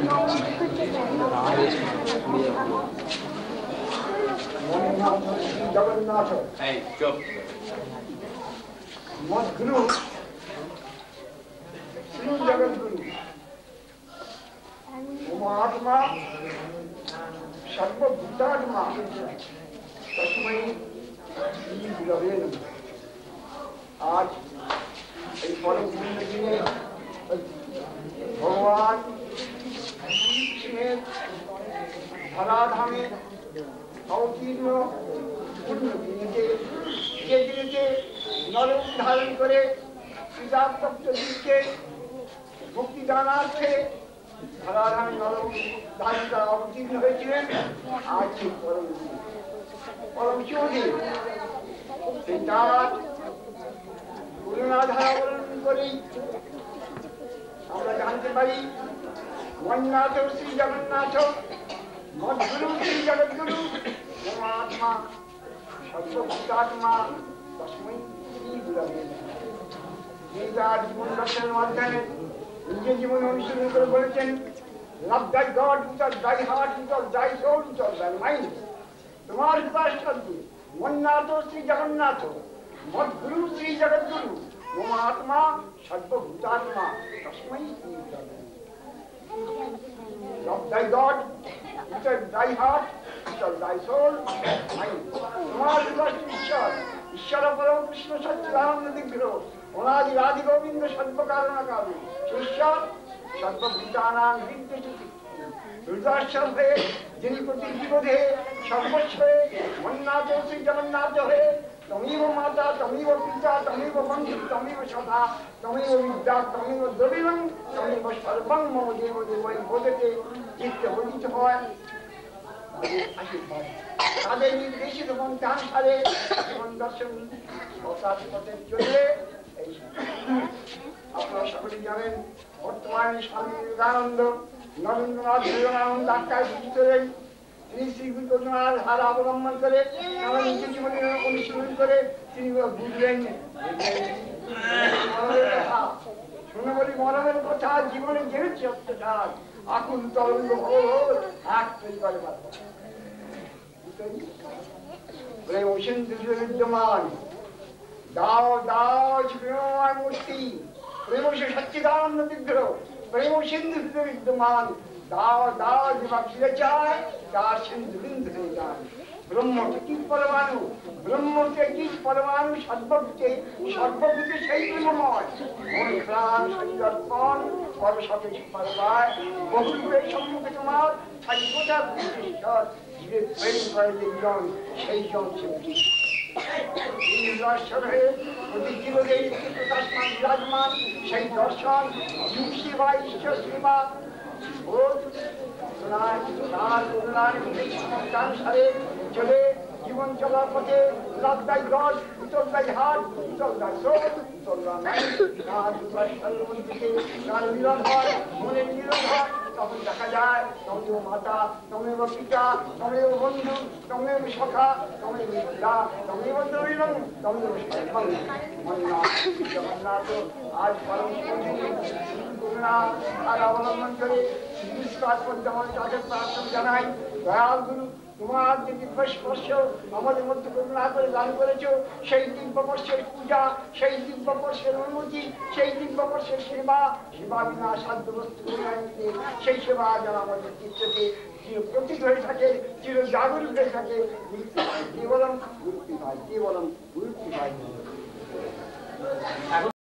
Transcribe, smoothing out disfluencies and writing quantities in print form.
জগন্নাথ মদ্গুরু শ্রী জগদ্গুরু মহাত্মা সর্বভূতাত্মা তস্मै শ্রী গুরবে নমঃ। আজ এই পরম দিনে ভগবান শ্রীকৃষ্ণের ধরাধামে অবতীর্ণ পূর্ণ দিনেতে যে দিনেতে নরম ধারণ করে পিতাপ্রাপ্ত জীবকে মুক্তি দানার্থে ধরাধামে নরম ধারণ করা অবতীর্ণ হয়েছিলেন। আজ সেই পরম চৌধুরী সেই তার করুণাধারা অবলম্বন করেই আমরা জানতে পারি মন্নাথ শ্রী জগন্নাথ মদ্গুরু শ্রী জগদ্গুরু পরমাত্মা সর্বভূতাত্মা তস্मै শ্রী গুরবে নমঃ। তার জীবন দর্শনের মাধ্যমে নিজের জীবন অনুসরণ করে বলেছেন, love thy God with thy heart, with thy soul, with thy mind. তোমার উপাস্য মন্নাথ শ্রী জগন্নাথ মদ্গুরু শ্রী জগদ্গুরু পরমাত্মা সর্বভূতাত্মা তস্मै শ্রী গুরবে নমঃ। Love thy God with thy heart, with thy soul, mind. তোমার ঈশ্বর ঈশ্বর পরম কৃষ্ণ সচ্চিদানন্দ বিগ্রহ অনাদি আদি গোবিন্দ সর্বকারণ কারণ ঈশ্বর সর্বভূতানাং বিদ্যুৎ দুর্দর্শন হয়ে যিনি প্রতি জীবদেহে সর্বস্ব হয়ে মন্নাথ শ্রী জগন্নাথ হয়ে তমেব মাতা তমেব পিতা তমেব বন্ধু তমেব সদা তমেব বিদ্যা তমেব দ্রবিণং তমেব সর্বং মম দেব দেবৈ বোধতে চিত্তে উদিত হয় আশীর্বাদ। তাদের নির্দেশিত মন্ত্রানুসারে জীবন দর্শন পথে চললে এই আপনারা সকলে জানেন বর্তমানে স্বামী বিবেকানন্দ নরেন্দ্রনাথ বিবেকানন্দ আখ্যায় ভূষিত হলেন। তিনি শ্রী গুরুনাথ হার অবলম্বন করে আমার নিজের জীবনে অনুশীলন করে তিনি বুঝলেন শুনে বলি মরণের কথা জীবনে জেনেছি অত্যাচার আকুল তরঙ্গ এক তৈরি করে প্রেম সিন্ধু বিদ্যমান দাও দাও প্রেমময় মূর্তি প্রেম সচ্চিদানন্দ বিগ্রহ প্রেম সিন্ধু বিদ্যমান দাও দাও যেবা ফিরে চায় তার সিন্ধু বিন্দু হয়ে যায়। ব্রহ্ম কি পরমাণু ব্রহ্মকে কি পরমাণু সর্বভূতে সর্বভূতে সেই ব্রহ্মময় সঞ্জর্পণ পরশকে পায় বহুরূপে সম্মুখে তোমার থাকি কোথা ঈশ্বর জীবে প্রেম করে যেজন সেই জন দর্শন হয়ে প্রতি জীবনে প্রকাশমান বিরাজমান সেই দর্শন জীব সেবা ঈশ্বর সেবা চলে জীবন চলার পথে লাভ দাই গড উত্তর দাই হাট উত্তর দাই সোল উত্তর তার মিলন হয় মনে মিলন হয় তখন দেখা যায় তমেব মাতা তমেব পিতা তমেব বন্ধু তমেব সখা তমেব বিদ্যা তমেব দ্রবিণং তমেব সর্বং মন্নাথ জগন্নাথ আজ পরম করুণা আর অবলম্বন করে তাদের প্রার্থনা জানাই দয়াল গুরু তোমার যে দিব্যস্পর্শ আমাদের মধ্যে করুণা করে দান করেছ সেই দিব্যস্পর্শের পূজা সেই দিব্যস্পর্শের অনুমতি সেই দিব্যস্পর্শের সেবা সেবা বিনা সাধ্য বস্তু সেই সেবা যেন আমাদের চিত্তকে চিরপ্রতীক হয়ে থাকে চির জাগরুক হয়ে থাকে কেবলম মূর্তি পাই কেবলম মূর্তি পাই।